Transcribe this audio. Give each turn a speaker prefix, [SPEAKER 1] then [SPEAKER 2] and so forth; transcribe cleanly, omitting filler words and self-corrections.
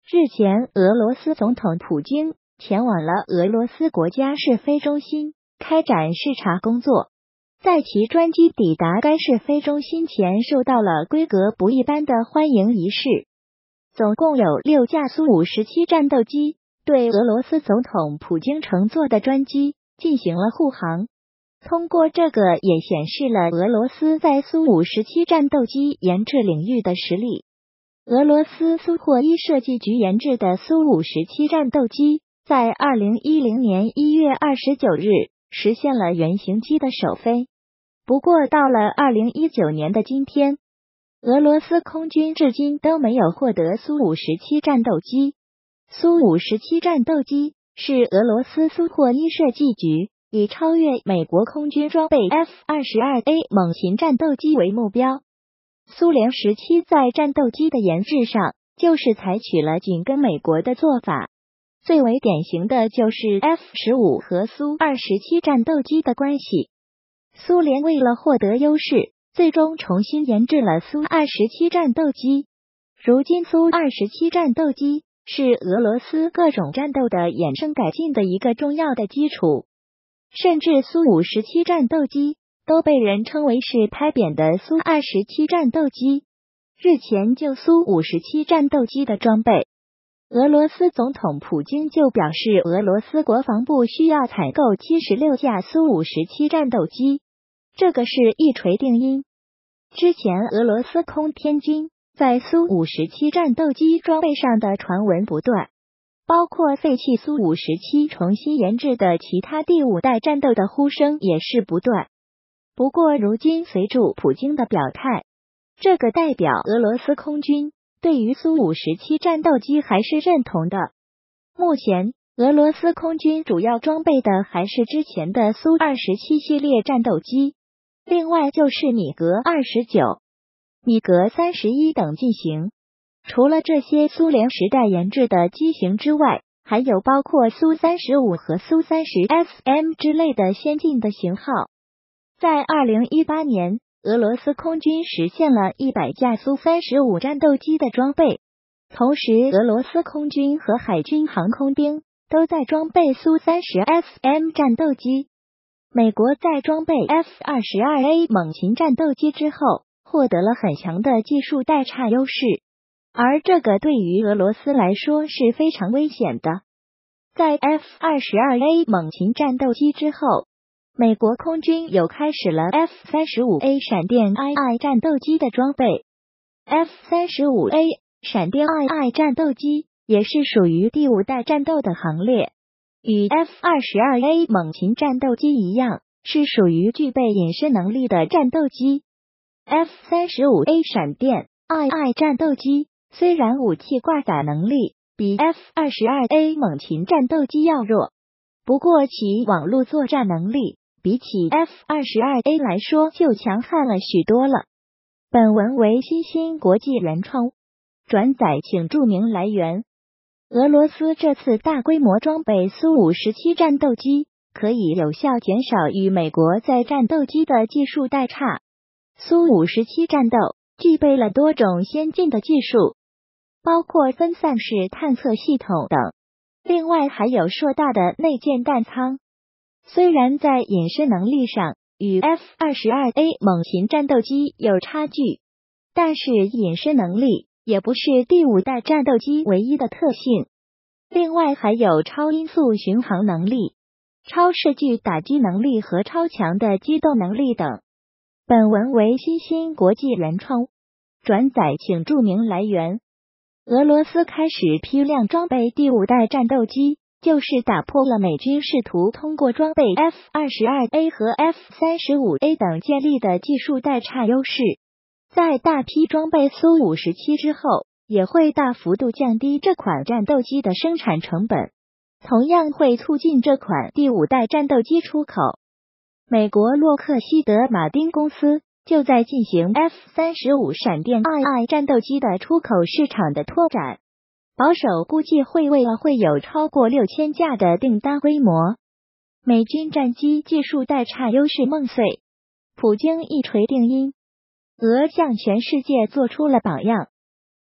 [SPEAKER 1] 日前，俄罗斯总统普京前往了俄罗斯国家试飞中心开展视察工作。在其专机抵达该试飞中心前，受到了规格不一般的欢迎仪式。总共有6架苏57战斗机对俄罗斯总统普京乘坐的专机进行了护航。通过这个也显示了俄罗斯在苏57战斗机研制领域的实力。俄罗斯苏霍伊设计局研制的苏57战斗机在2010年1月29日实现了原型机的首飞。不过到了2019年的今天，俄罗斯空军至今都没有获得苏57战斗机。苏57战斗机是俄罗斯苏霍伊设计局以超越美国空军装备 F-22A 猛禽战斗机为目标。苏联时期在战斗机的研制上就是采取了紧跟美国的做法，最为典型的就是 F-15和苏27战斗机的关系。苏联为了获得优势，最终重新研制了苏27战斗机。如今苏27战斗机是俄罗斯各种战斗的衍生改进的一个重要的基础，甚至苏57战斗机都被人称为是拍扁的苏27战斗机。日前就苏57战斗机的装备，俄罗斯总统普京就表示，俄罗斯国防部需要采购76架苏57战斗机，这个是一锤定音。之前俄罗斯空天军在苏57战斗机装备上的传闻不断，包括废弃苏57重新研制的其他第5代战斗的呼声也是不断。不过如今随着普京的表态，这个代表俄罗斯空军对于苏57战斗机还是认同的。目前俄罗斯空军主要装备的还是之前的苏27系列战斗机，另外就是米格29、米格31等机型。除了这些苏联时代研制的机型之外，还有包括苏35和苏30SM 之类的先进的型号。在2018年，俄罗斯空军实现了100架苏35战斗机的装备，同时俄罗斯空军和海军航空兵都在装备苏30SM 战斗机。美国在装备 F-22A 猛禽战斗机之后，获得了很强的技术代差优势，而这个对于俄罗斯来说是非常危险的。在 F-22A 猛禽战斗机之后，美国空军又开始了 F-35A 闪电 II 战斗机的装备。F-35A 闪电 II 战斗机也是属于第5代战斗的行列，与 F-22A 猛禽战斗机一样，是属于具备隐身能力的战斗机。F-35A 闪电 II 战斗机虽然武器挂载能力比 F-22A 猛禽战斗机要弱，不过其网络作战能力比起 F-22A 来说就强悍了许多了。本文为新兴国际原创，转载请注明来源。俄罗斯这次大规模装备苏57战斗机，可以有效减少与美国在战斗机的技术代差。苏57战斗具备了多种先进的技术，包括分散式探测系统等，另外还有硕大的内建弹舱。虽然在隐身能力上与 F-22A 猛禽战斗机有差距，但是隐身能力也不是第5代战斗机唯一的特性。另外还有超音速巡航能力、超视距打击能力和超强的机动能力等。本文为新兴国际原创，转载请注明来源。俄罗斯开始批量装备第5代战斗机，就是打破了美军试图通过装备 F-22A 和 F-35A 等建立的技术代差优势。在大批装备苏57之后，也会大幅度降低这款战斗机的生产成本，同样会促进这款第5代战斗机出口。美国洛克希德马丁公司就在进行 F-35闪电 II 战斗机的出口市场的拓展，保守估计会有超过6000架的订单规模。美军战机技术代差优势梦碎，普京一锤定音，俄向全世界做出了榜样。